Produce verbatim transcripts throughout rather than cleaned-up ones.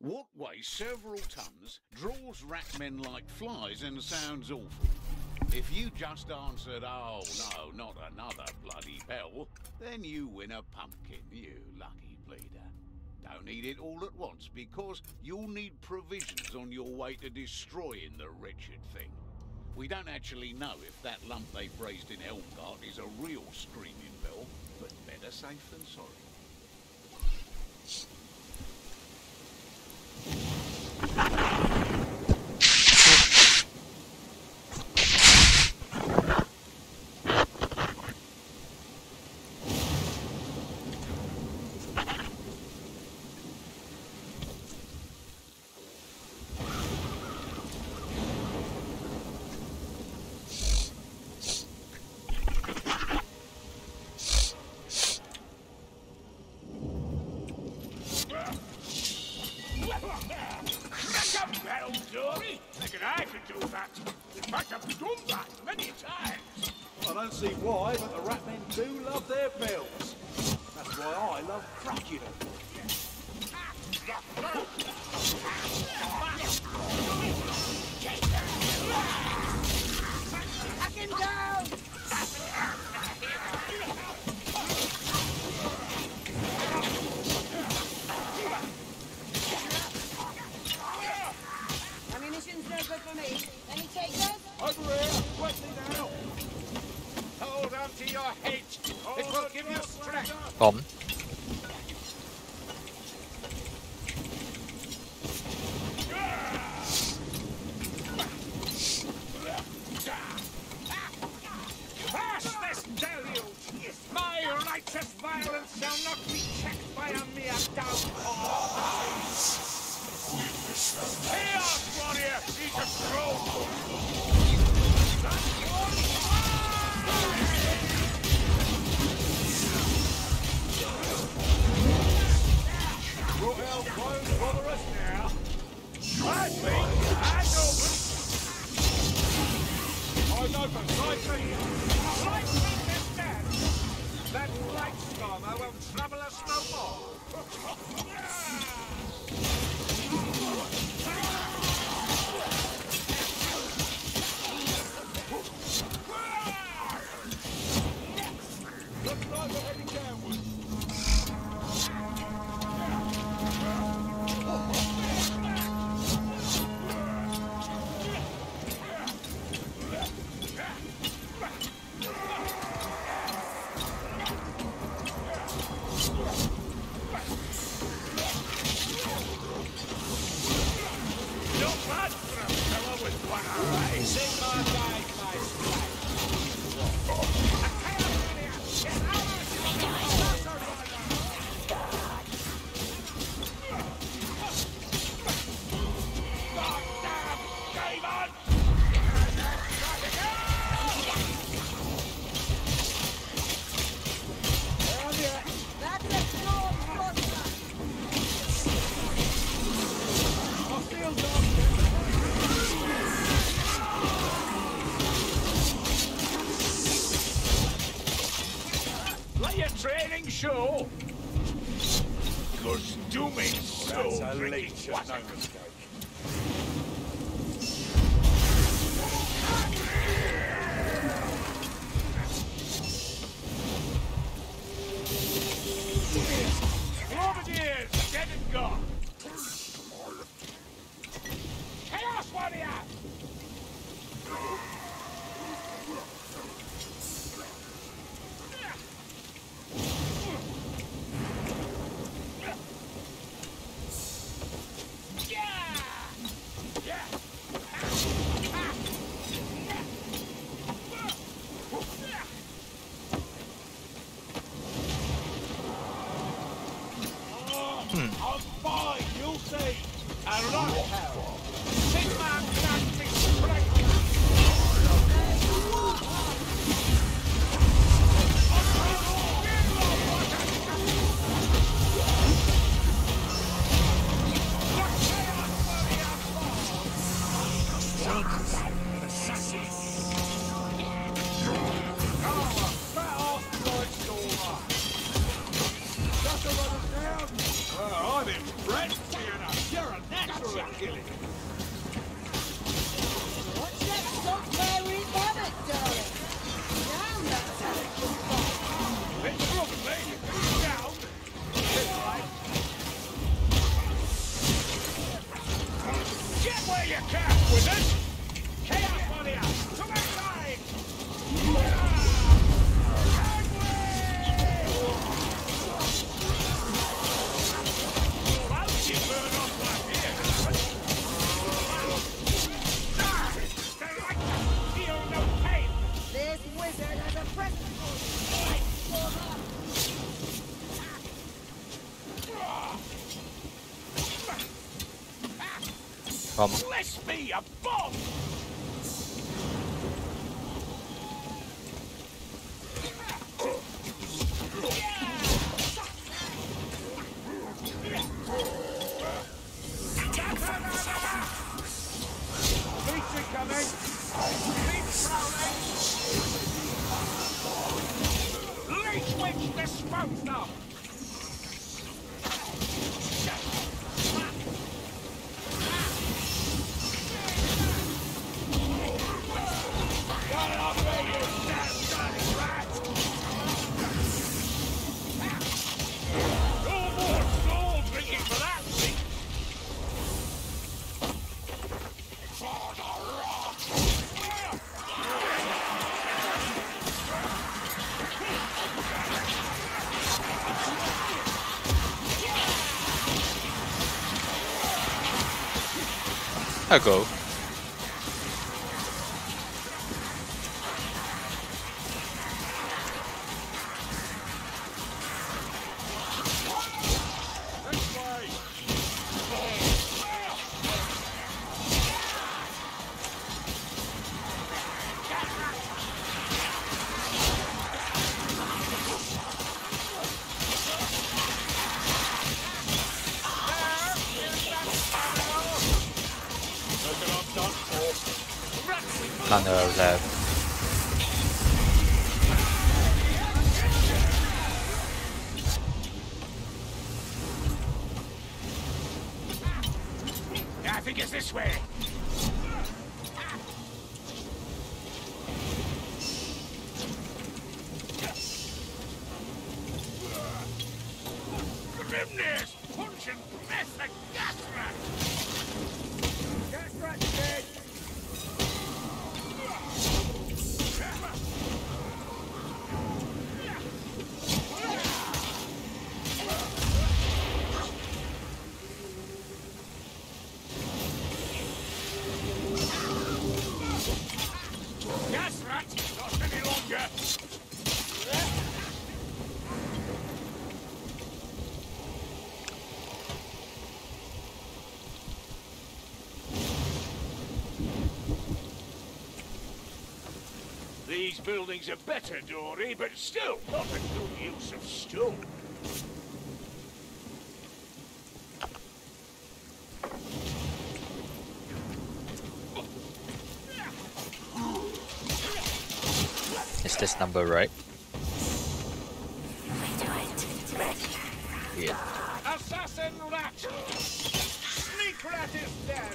What weighs several tons, draws rat men like flies, and sounds awful? If you just answered, oh no, not another bloody bell, then you win a pumpkin, you lucky bleeder. Don't eat it all at once, because you'll need provisions on your way to destroying the wretched thing. We don't actually know if that lump they've raised in Elmgard is a real screaming bell, but better safe than sorry. I don't see why, but the rat men do love their bells. That's why I love cracking them. Knock him down! Ammunition's no good for me. Any takers? Over here, quickly now. Hold on to your head. It will give you strength. ผม Pass this deluge. My righteous violence shall not be checked by a mere downpour. Chaos warrior, eat a scroll. Brought out clothes for the rest now. I think I know. Eyes open, side feet. Light thing is dead. That light stormer will trouble us no more. Looks like we're heading downward. No blood for a fellow with one eye. Sing my guide, my strike. A chaos warrior, get out of here! Goddamn demon! That's a small monster! I'll steal dog. Let your training show. Cause dooming so That's a drinking leech, was no a mistake. Grenadiers, dead and gone. Chaos warrior! I'm fine, you'll see. A rock hell. Sigma Galactic Strike. Oh, fat ass blood stormer. Just a Oh, I'm impressed, you know. You're a natural at killing. Watch that soft hairy rabbit, darling. Down that good fight. It's lovely. Down. This way. Get where you can, wizard. Chaos on here. To my side. This wizard has a present for Come. Bless me, a bomb! Leech coming! Leech prowling! Leech witch disposed of! I go. None are left. I think it's this way. Grimness! Punch and press a gas rat! Gas rat dead! Gas rat! Not any longer! These buildings are better, Dory, but still not a good use of stone. Is this number right? Yeah. Assassin rat! Sneak rat is dead!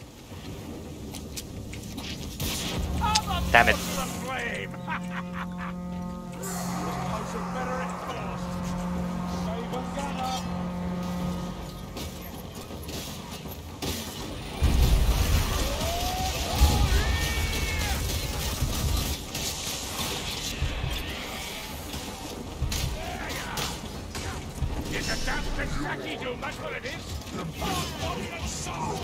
Damn it. The flame! This place is better at first. Save and gunner! It's a damn Kentucky doom, that's what it is! The bomb body and soul!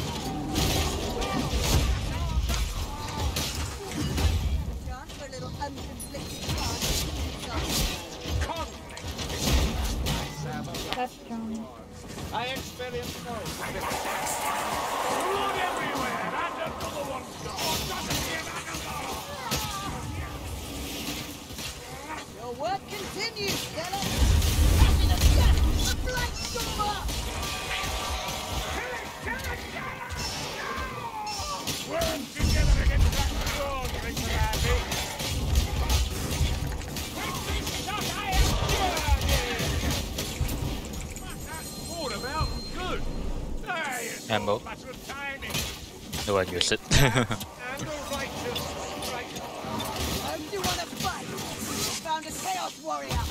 chance for a little unconflicted Conflict! That's strong. I experience no blood everywhere, and another one's gone! Doesn't he, Another? Your work continues, Stella. Passing a gun, a black stormer. Work together against that sword, Mister Andy! With this shot I am cured! Ammo. Matter of timing. No one use it. And the righteous right. Don't you want to fight? You found a Chaos Warrior.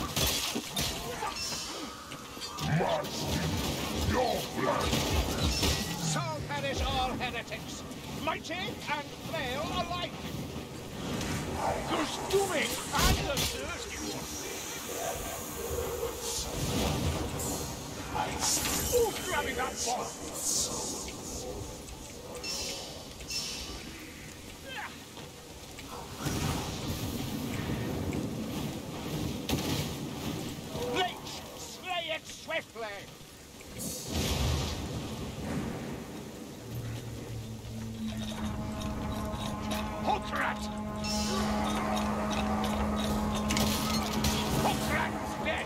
So perish all heretics, mighty and frail alike. The stooping and the thirsty one. Who's grabbing that ball? Leech, slay it swiftly. Hokrat! Hokrat's dead!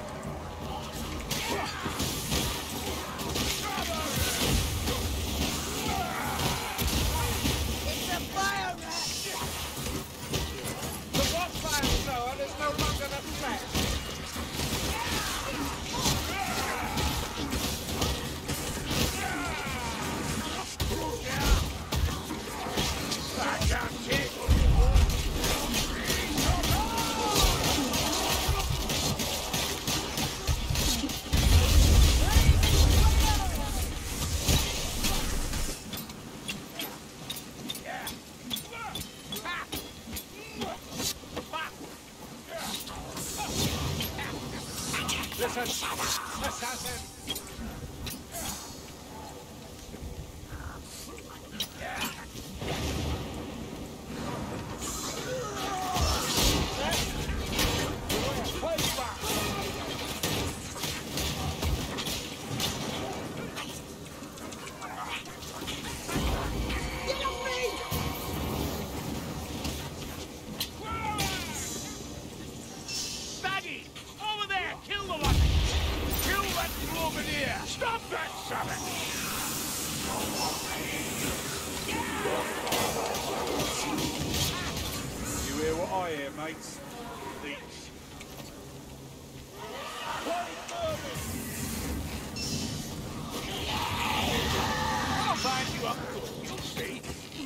It's a fire rat. The Watchfire Thrower is no longer a threat. I can't take Listen, assassin! Get off me! Baggy! Over there! Kill the one! Kill that Globadier! Stop that savage! You hear what I hear, mates? Leech. I'll bind you up good, you'll see.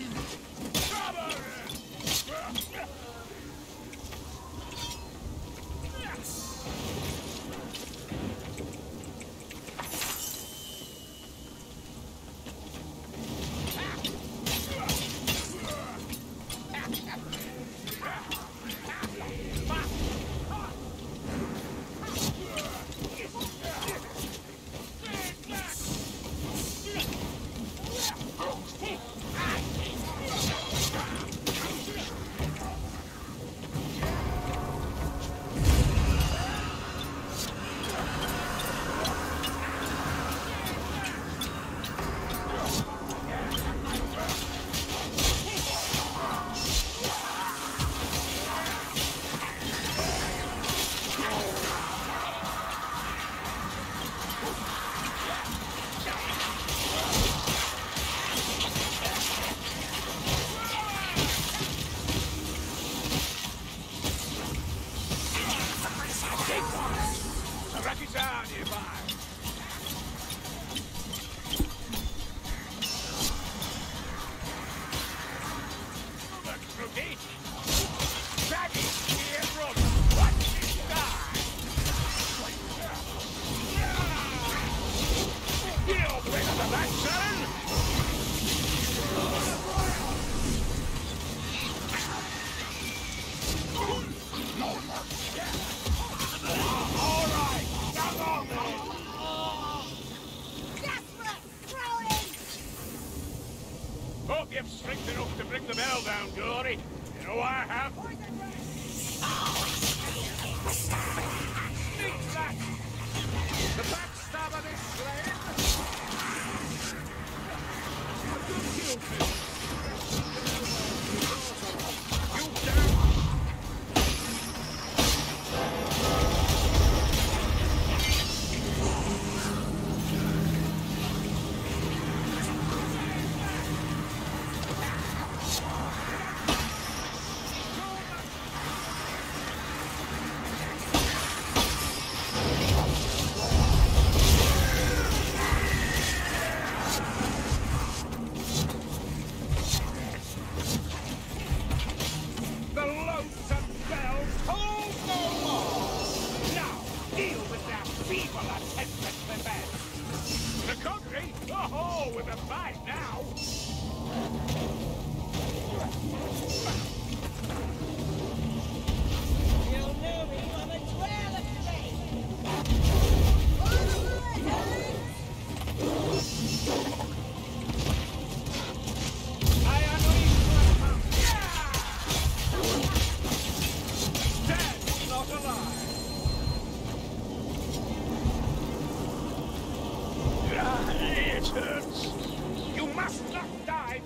Rakizar nearby. That's crooked. Baggy, here, run. Watch it die. You're better than that, son. All right, come on, then. Desperate! Throw in! Hope you've strength enough to bring the bell down, Gory. You know I have. Sneak rat! The backstabber is slain! A good kill, Phil. You down!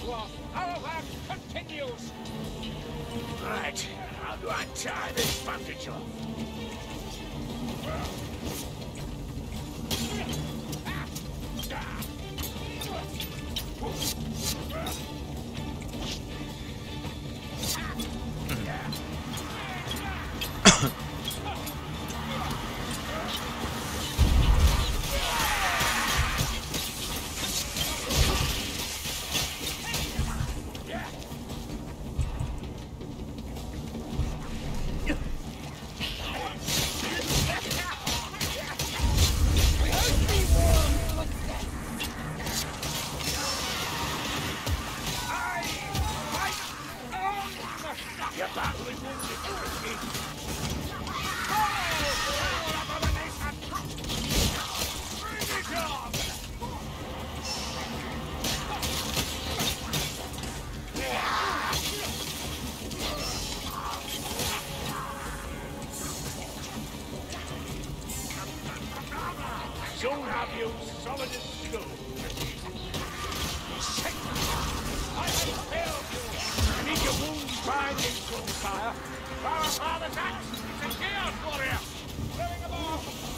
dwarf. Our work continues. Right, how do I tie this bandage off? You're badly wounded, Christy. Bring it on! Soon have you solid as stone. I have failed you. I need your wounds binding, sire. Our father's axe! It's a chaos warrior! Bring him off!